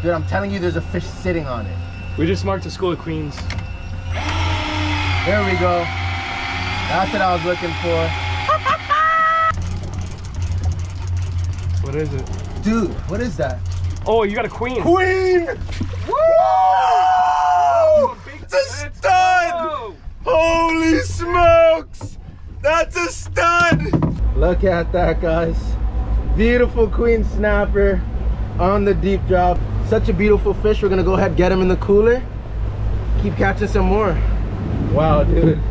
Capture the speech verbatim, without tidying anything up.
Dude, I'm telling you, there's a fish sitting on it. We just marked the School of Queens. There we go. That's what I was looking for. What is it? Dude, what is that? Oh, you got a queen. Queen! Woo! It's a stud! Holy smokes! That's a stud! Look at that, guys. Beautiful queen snapper on the deep drop. Such a beautiful fish. We're gonna go ahead and get him in the cooler. Keep catching some more. Wow, dude.